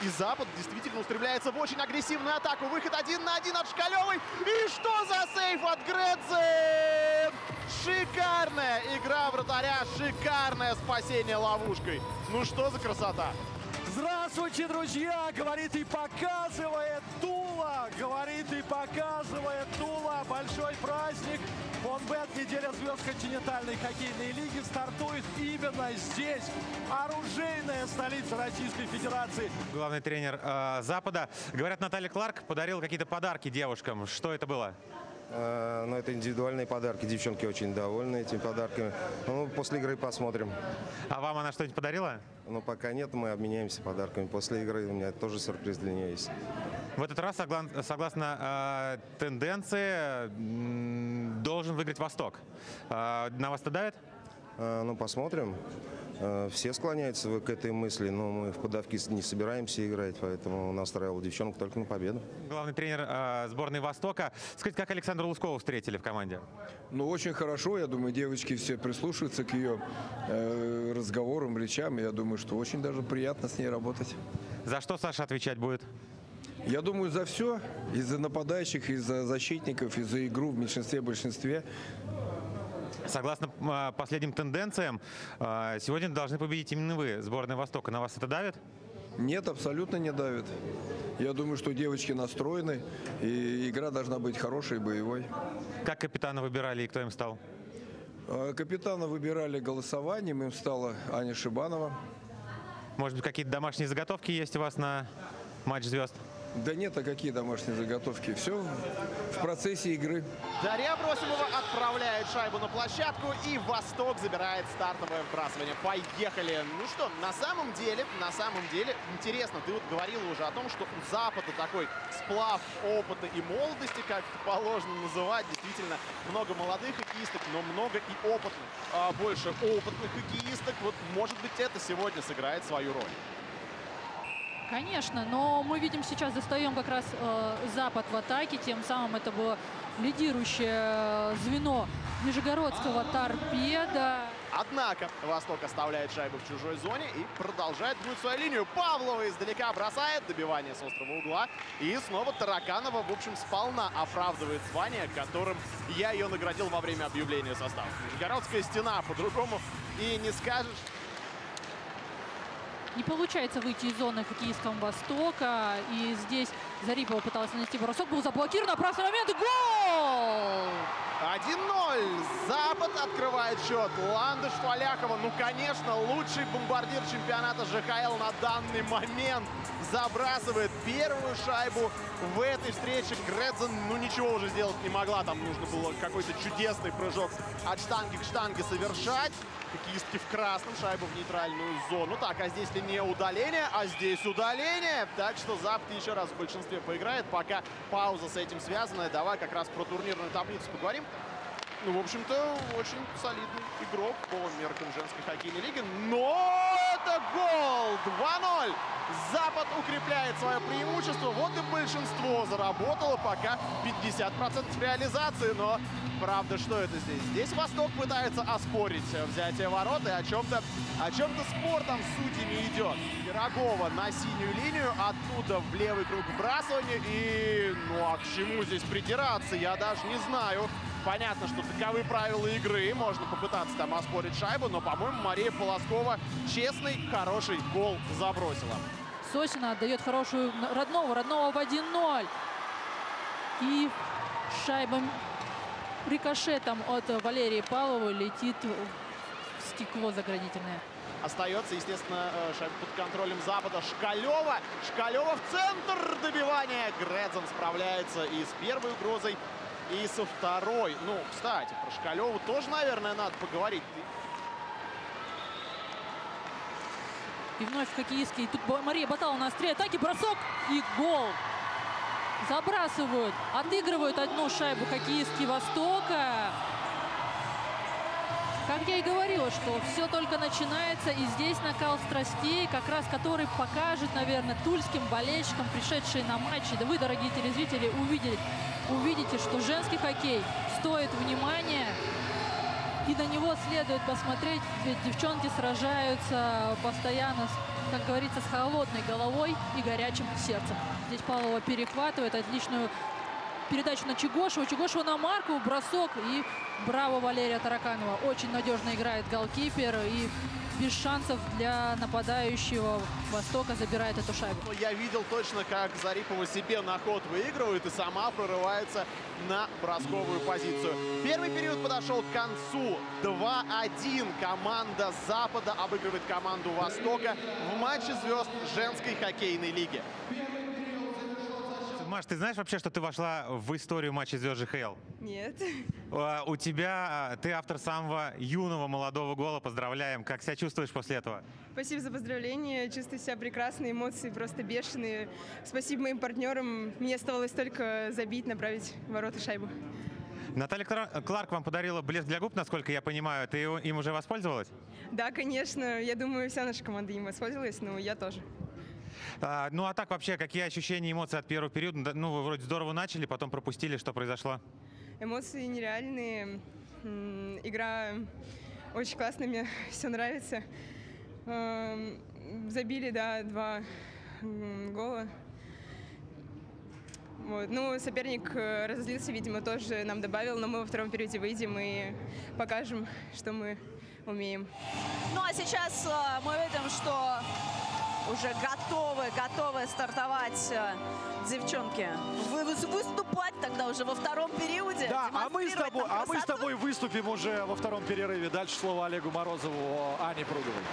И Запад действительно устремляется в очень агрессивную атаку. Выход 1 на 1 от Шкалевой. И что за сейф от Грэдзен? Шикарная игра вратаря, шикарное спасение ловушкой. Ну что за красота? Здравствуйте, друзья! Говорит и показывает Тула! Говорит и показывает Тула! Большой праздник! Фонбет, неделя звезд континентальной хоккейной лиги, стартует именно здесь. Оружейная столица Российской Федерации. Главный тренер Запада. Говорят, Наталья Кларк подарила какие-то подарки девушкам. Что это было? Ну, это индивидуальные подарки. Девчонки очень довольны этими подарками. Ну, после игры посмотрим. А вам она что-нибудь подарила? Ну, пока нет, мы обменяемся подарками. После игры у меня тоже сюрприз для нее есть. В этот раз, согласно тенденции, должен выиграть Восток. На вас это давит? Ну, посмотрим. Все склоняются к этой мысли, но мы в подавки не собираемся играть, поэтому настраивал девчонок только на победу. Главный тренер сборной Востока. Скажите, как Александру Лускову встретили в команде? Ну, очень хорошо. Я думаю, девочки все прислушиваются к ее разговорам, речам. Я думаю, что очень даже приятно с ней работать. За что Саша отвечать будет? Я думаю, за все. И за нападающих, и за защитников, и за игру в меньшинстве-большинстве. Согласно последним тенденциям, сегодня должны победить именно вы, сборная Востока. На вас это давит? Нет, абсолютно не давит. Я думаю, что девочки настроены, и игра должна быть хорошей, боевой. Как капитана выбирали и кто им стал? Капитана выбирали голосованием, им стала Аня Шибанова. Может быть, какие-то домашние заготовки есть у вас на матч звезд? Да нет, а какие домашние заготовки? Все в процессе игры. Дарья Абросимова отправляет шайбу на площадку, и Восток забирает стартовое вбрасывание. Поехали! Ну что, на самом деле, интересно, ты вот говорила уже о том, что у Запада такой сплав опыта и молодости, как это положено называть. Действительно, много молодых хоккеисток, но много и опытных. Больше опытных хоккеисток. Вот, может быть, это сегодня сыграет свою роль. Конечно, но мы видим сейчас, достаем как раз Запад в атаке, тем самым это было лидирующее звено нижегородского торпеда. Однако Восток оставляет шайбу в чужой зоне и продолжает гнуть свою линию. Павлова издалека бросает, добивание с острого угла. И снова Тараканова, в общем, сполна оправдывает звание, которым я ее наградил во время объявления состава. Нижегородская стена, по-другому и не скажешь. Не получается выйти из зоны хоккеистского Востока. И здесь Зарипова пыталась нанести бросок. Был заблокирован. Опасный момент. И гол! 1-0. Запад открывает счет. Ландыш Фаляхова. Ну, конечно, лучший бомбардир чемпионата ЖХЛ на данный момент. Забрасывает первую шайбу в этой встрече. Грэдзен, ну, ничего уже сделать не могла. Там нужно было какой-то чудесный прыжок от штанги к штанге совершать. Хоккеистки в красном, шайбу в нейтральную зону. Так, а здесь ли не удаление, а здесь удаление. Так что Запад еще раз в большинстве поиграет. Пока пауза с этим связанная. Давай как раз про турнирную таблицу поговорим. Ну, в общем-то, очень солидный игрок по меркам женской хоккейной лиги. Но это гол! 2-0! Запад укрепляет свое преимущество. Вот и большинство заработало. Пока 50% реализации. Но, правда, что это здесь? Здесь Восток пытается оспорить взятие ворот. И о чем-то спор там с судьями идет. Пирогова на синюю линию. Оттуда в левый круг вбрасывания. И, ну, а к чему здесь придираться? Я даже не знаю. Понятно, что таковы правила игры. Можно попытаться там оспорить шайбу. Но, по-моему, Мария Полоскова честный, хороший гол забросила. Сосина отдает хорошую родного в 1-0. И шайба рикошетом от Валерии Павловой летит в стекло заградительное. Остается, естественно, шайба под контролем Запада. Шкалева. Шкалева в центр добивания. Грэдзен справляется и с первой угрозой, и со второй. Ну, кстати, про Шкалеву тоже, наверное, надо поговорить. И вновь хоккеистки. И тут Мария Баталова на острие атаки. Бросок и гол. Забрасывают. Отыгрывают одну шайбу хоккеистки Востока. Как я и говорила, что все только начинается. И здесь накал страстей, как раз который покажет, наверное, тульским болельщикам, пришедшие на матчи. Да вы, дорогие телезрители, увидите, что женский хоккей стоит внимания. И на него следует посмотреть, ведь девчонки сражаются постоянно как говорится, с холодной головой и горячим сердцем. Здесь Павлова перехватывает отличную передачу на Чегошева. Чегошева на Маркову, бросок и браво Валерия Тараканова. Очень надежно играет голкипер и без шансов для нападающего Востока забирает эту шайбу. Но я видел точно, как Зарипова себе на ход выигрывает и сама прорывается на бросковую позицию. Первый период подошел к концу. 2-1. Команда Запада обыгрывает команду Востока в матче звезд женской хоккейной лиги. Маш, ты знаешь вообще, что ты вошла в историю матча звезд ЖХЛ? Нет. У тебя, ты автор самого юного молодого гола. Поздравляем. Как себя чувствуешь после этого? Спасибо за поздравления. Чувствую себя прекрасно, эмоции просто бешеные. Спасибо моим партнерам. Мне оставалось только забить, направить в ворота шайбу. Наталья Кларк вам подарила блеск для губ, насколько я понимаю. Ты им уже воспользовалась? Да, конечно. Я думаю, вся наша команда им воспользовалась, но я тоже. Ну а так вообще, какие ощущения, эмоции от первого периода? Ну, вы вроде здорово начали, потом пропустили. Что произошло? Эмоции нереальные. Игра очень классная, мне все нравится. Забили, да, 2 гола. Вот. Ну, соперник разозлился, видимо, тоже нам добавил, но мы во втором периоде выйдем и покажем, что мы умеем. Ну а сейчас мы видим, что уже готовы стартовать девчонки. Выступать тогда уже во втором периоде. Да, а мы с тобой выступим уже во втором перерыве. Дальше слово Олегу Морозову, Ане Пруговой.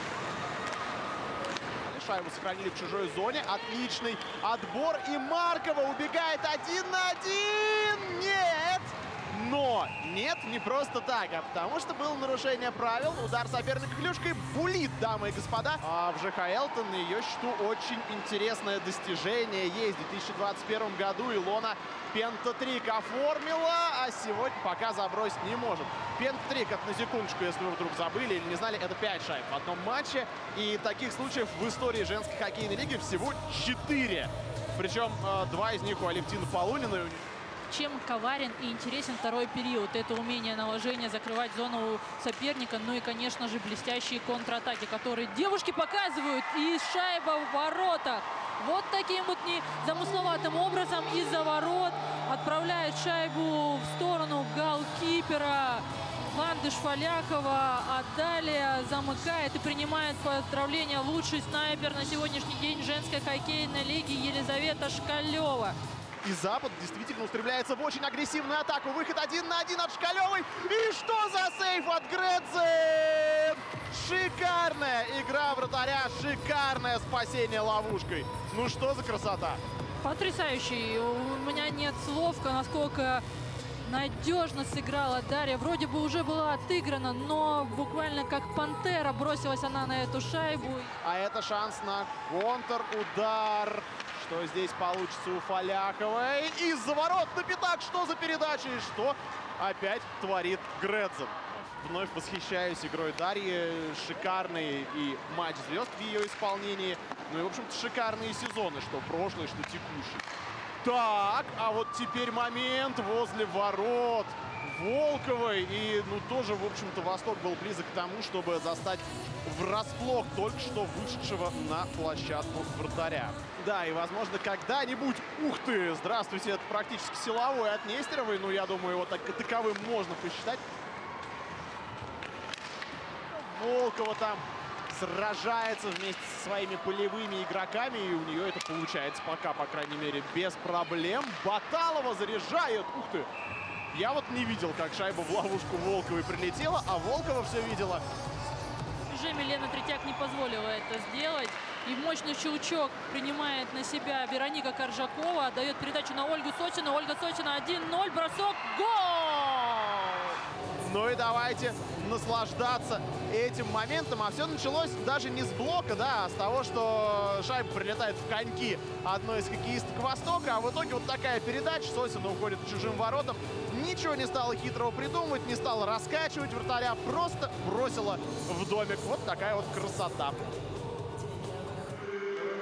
Шайбу сохранили в чужой зоне. Отличный отбор. И Маркова убегает 1 на 1. Нет! Но нет, не просто так, а потому что было нарушение правил. Удар соперника клюшкой. Булит, дамы и господа. А в ЖХЛ-то на ее счету очень интересное достижение есть. В 2021 году Илона пентатрик оформила, а сегодня пока забросить не может. Пентатрик, это на секундочку, если вы вдруг забыли или не знали, это 5 шайб в одном матче. И таких случаев в истории женской хоккейной лиги всего 4. Причем 2 из них у Алевтины Полуниной. Чем коварен и интересен второй период. Это умение наложения, закрывать зону соперника. Ну и, конечно же, блестящие контратаки, которые девушки показывают. И шайба в воротах. Вот таким вот незамысловатым образом из-за ворот отправляет шайбу в сторону голкипера Ландыш Фаляхова. А далее замыкает и принимает поздравления лучший снайпер на сегодняшний день женской хоккейной лиги Елизавета Шкалева. И Запад действительно устремляется в очень агрессивную атаку. Выход 1 на 1 от Шкалевой. И что за сейф от Грэдзе? Шикарная игра вратаря. Шикарное спасение ловушкой. Ну что за красота? Потрясающий. У меня нет слов, насколько надежно сыграла Дарья. Вроде бы уже была отыграна, но буквально как пантера бросилась она на эту шайбу. А это шанс на контрудар. Что здесь получится у Фаляховой? Из-за ворот на пятак. Что за передача? И что опять творит Грэдзе? Вновь восхищаюсь игрой Дарьи. Шикарный и матч звезд в ее исполнении. Ну и, в общем-то, шикарные сезоны, что прошлый, что текущий. Так, а вот теперь момент возле ворот Волковой. И, ну, тоже, в общем-то, Восток был близок к тому, чтобы застать врасплох только что вышедшего на площадку вратаря. Да, и, возможно, когда-нибудь, ух ты, здравствуйте, это практически силовой от Нестеровой. Ну, я думаю, его таковым можно посчитать. Волкова там сражается вместе со своими полевыми игроками, и у нее это получается пока, по крайней мере, без проблем. Баталова заряжает. Ух ты! Я вот не видел, как шайба в ловушку Волковой прилетела, а Волкова все видела. Лена Третьяк не позволила это сделать. И мощный щелчок принимает на себя Вероника Коржакова. Отдает передачу на Ольгу Сотину. Ольга Сотина 1-0. Бросок. Гол! Ну и давайте наслаждаться этим моментом. А все началось даже не с блока, да, а с того, что шайба прилетает в коньки одной из хоккеисток Востока. А в итоге вот такая передача. Сотина уходит к чужим воротам. Ничего не стала хитрого придумывать, не стала раскачивать вратаря. Просто бросила в домик. Вот такая вот красота.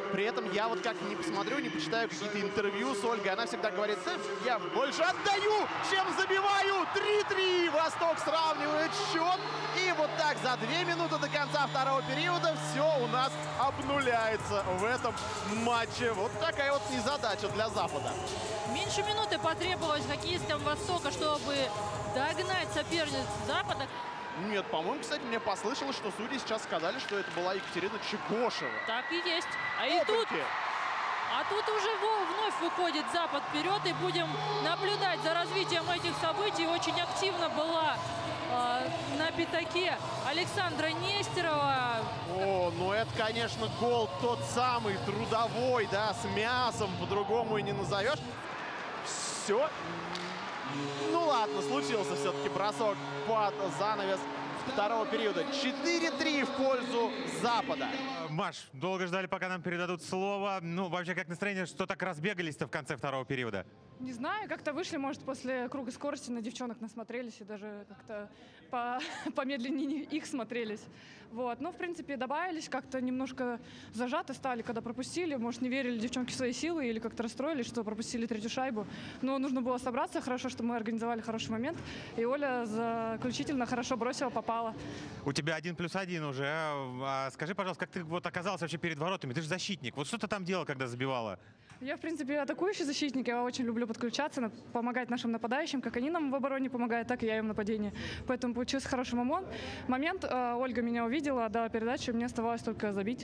При этом я вот как не посмотрю, не почитаю какие-то интервью с Ольгой, она всегда говорит: да, я больше отдаю, чем забиваю. 3-3. Восток сравнивает счет. И вот так за 2 минуты до конца второго периода все у нас обнуляется в этом матче. Вот такая вот незадача для Запада. Меньше минуты потребовалось хоккеистам Востока, чтобы догнать соперниц Запада. Нет, по-моему, кстати, мне послышалось, что судьи сейчас сказали, что это была Екатерина Чекошева. Так и есть. А тут уже вновь выходит Запад вперед, и будем наблюдать за развитием этих событий. Очень активно была на пятаке Александра Нестерова. О, ну это, конечно, гол тот самый, трудовой, да, с мясом, по-другому и не назовешь. Все. Ну ладно, случился все-таки бросок под занавес второго периода. 4-3 в пользу Запада. Маш, долго ждали, пока нам передадут слово. Ну, вообще, как настроение, что так разбегались-то в конце второго периода? Не знаю, как-то вышли, может, после круга скорости на девчонок насмотрелись и даже как-то помедленнее их смотрелись. Вот. Ну, в принципе, добавились, как-то немножко зажаты стали, когда пропустили. Может, не верили девчонки в свои силы или как-то расстроились, что пропустили третью шайбу. Но нужно было собраться. Хорошо, что мы организовали хороший момент. И Оля заключительно хорошо бросила, попала. У тебя 1+1 уже. Скажи, пожалуйста, как ты вот оказался вообще перед воротами? Ты же защитник. Вот что ты там делал, когда забивала? Я, в принципе, атакующий защитник. Я очень люблю подключаться, помогать нашим нападающим. Как они нам в обороне помогают, так и я им в нападении. Поэтому получился хороший момент. Ольга меня увидела, дала передачу, и мне оставалось только забить.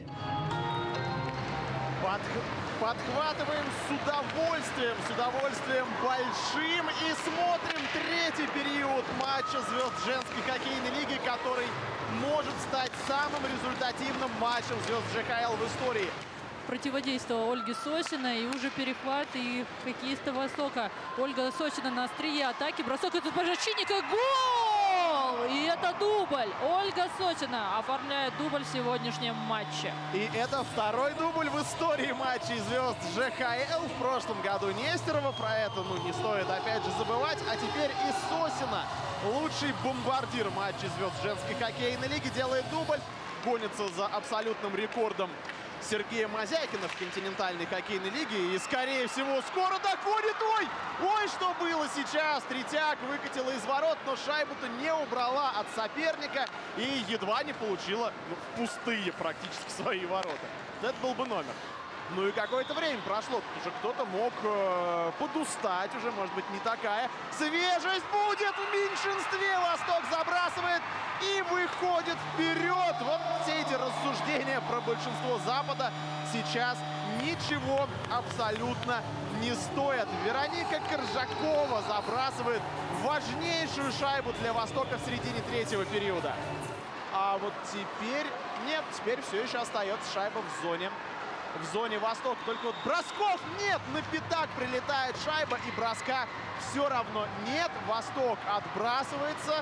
Подхватываем с удовольствием большим. И смотрим третий период матча звезд женской хоккейной лиги, который может стать самым результативным матчем звезд ЖХЛ в истории. Противодействовала Ольге Сосиной, и уже перехват и хоккеиста Востока. Ольга Сосина на острие атаки. Бросок от защитника. Гол! И это дубль. Ольга Сосина оформляет дубль в сегодняшнем матче. И это второй дубль в истории матчей звезд ЖХЛ. В прошлом году Нестерова. Про это не стоит опять же забывать. А теперь и Сосина, лучший бомбардир матчей звезд женской хоккейной лиги, делает дубль. Гонится за абсолютным рекордом Сергея Мазяйкина в континентальной хоккейной лиге. И, скорее всего, скоро догонит. Ой, что было сейчас. Третьяк выкатила из ворот, но шайбу-то не убрала от соперника. И едва не получила пустые практически свои ворота. Это был бы номер. Ну и какое-то время прошло. Уже кто-то мог подустать. Уже, может быть, не такая свежесть будет в меньшинстве. Восток забрасывает и выходит вперед. Вот все эти рассуждения про большинство Запада сейчас ничего абсолютно не стоят. Вероника Коржакова забрасывает важнейшую шайбу для Востока в середине третьего периода. А вот теперь... Нет, теперь все еще остается шайба в зоне. В зоне Восток. Только вот бросков нет. На пятак прилетает шайба, и броска все равно нет. Восток отбрасывается.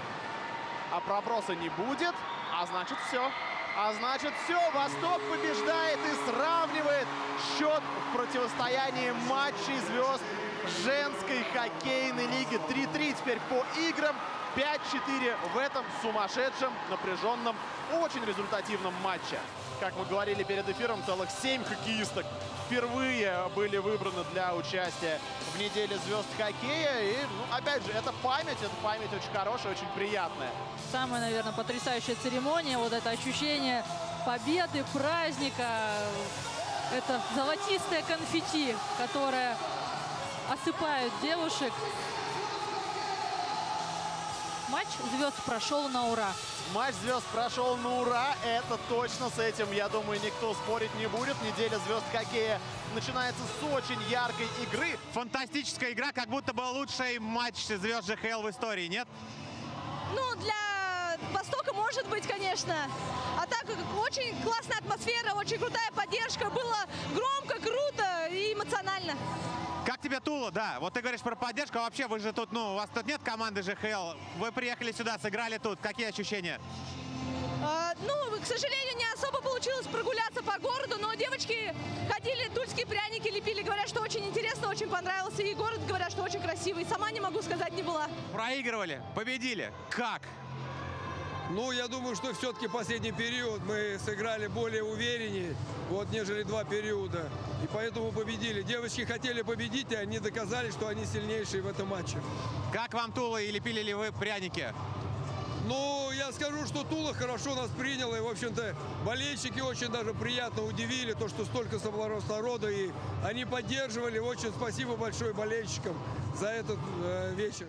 А проброса не будет. А значит все. Восток побеждает и сравнивает счет в противостоянии матчей звезд женской хоккейной лиги. 3-3 теперь по играм. 5-4 в этом сумасшедшем, напряженном, очень результативном матче. Как мы говорили перед эфиром, целых 7 хоккеисток впервые были выбраны для участия в неделе звезд хоккея. И, опять же, это память очень хорошая, очень приятная. Самая, наверное, потрясающая церемония. Вот это ощущение победы, праздника. Это золотистое конфетти, которое осыпает девушек. Матч звезд прошел на ура. Матч звезд прошел на ура. Это точно. С этим, я думаю, никто спорить не будет. Неделя звезд хоккея начинается с очень яркой игры. Фантастическая игра, как будто бы лучший матч звезд ЖХЛ в истории, нет? Ну, для Востока может быть, конечно. А так, очень классная атмосфера, очень крутая поддержка. Было громко, круто и эмоционально. Как тебе Тула? Да, вот ты говоришь про поддержку, а вообще вы же тут, у вас тут нет команды ЖХЛ. Вы приехали сюда, сыграли тут. Какие ощущения? К сожалению, не особо получилось прогуляться по городу, но девочки ходили, тульские пряники лепили, говорят, что очень интересно, очень понравился. И город, говорят, что очень красивый. Сама не могу сказать, не была. Проигрывали, победили. Как? Ну, я думаю, что все-таки последний период мы сыграли более увереннее, вот, нежели 2 периода. И поэтому победили. Девочки хотели победить, и они доказали, что они сильнейшие в этом матче. Как вам Тула и лепили ли вы пряники? Ну, я скажу, что Тула хорошо нас приняла. И, в общем-то, болельщики очень даже приятно удивили, то, что столько собралось народа. И они поддерживали. Очень спасибо большое болельщикам за этот вечер.